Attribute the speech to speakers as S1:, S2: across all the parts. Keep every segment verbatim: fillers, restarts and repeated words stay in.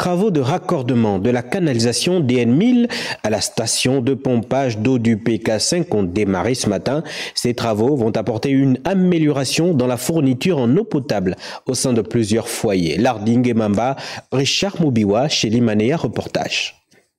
S1: travaux de raccordement de la canalisation D N mille à la station de pompage d'eau du P K cinq ont démarré ce matin. Ces travaux vont apporter une amélioration dans la fourniture en eau potable au sein de plusieurs foyers. Larding et Mamba, Richard Moubiwa, chez Limanea, reportage.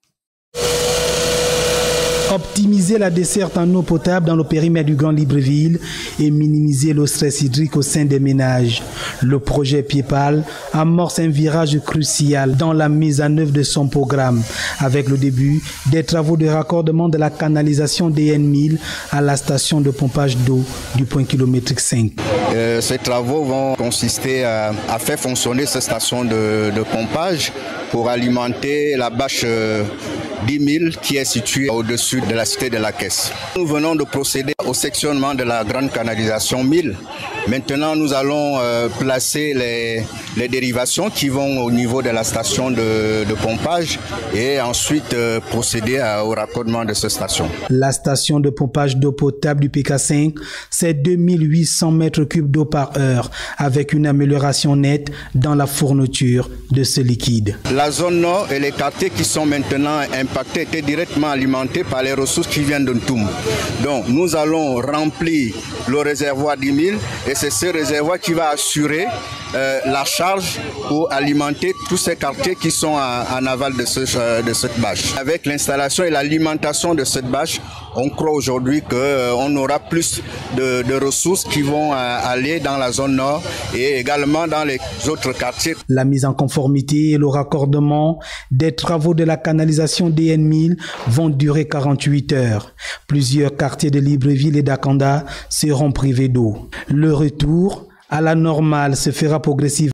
S2: Optimiser la desserte en eau potable dans le périmètre du Grand Libreville et minimiser le stress hydrique au sein des ménages. Le projet Piepal amorce un virage crucial dans la mise en œuvre de son programme, avec le début des travaux de raccordement de la canalisation D N mille à la station de pompage d'eau du point kilométrique cinq.
S3: Euh, ces travaux vont consister à, à faire fonctionner cette station de, de pompage pour alimenter la bâche euh, dix mille qui est située au-dessus de la cité de la Caisse. Nous venons de procéder au sectionnement de la grande canalisation mille. Maintenant, nous allons euh, placer les, les dérivations qui vont au niveau de la station de, de pompage et ensuite euh, procéder à, au raccordement de cette station.
S2: La station de pompage d'eau potable du P K cinq, c'est deux mille huit cents mètres cubes d'eau par heure, avec une amélioration nette dans la fourniture de ce liquide.
S3: La zone nord et les quartiers qui sont maintenant impactés étaient directement alimentés par les ressources qui viennent de Ntoum. Donc, nous allons remplir le réservoir dix mille et c'est ce réservoir qui va assurer euh, la charge pour alimenter tous ces quartiers qui sont en aval de, ce, euh, de cette bâche. Avec l'installation et l'alimentation de cette bâche, on croit aujourd'hui qu'on euh, aura plus de, de ressources qui vont euh, aller dans la zone nord et également dans les autres quartiers.
S2: La mise en conformité et le raccordement des travaux de la canalisation D N mille vont durer quarante-huit heures. Plusieurs quartiers de Libreville et d'Akanda seront privés d'eau. Le retour à la normale se fera progressivement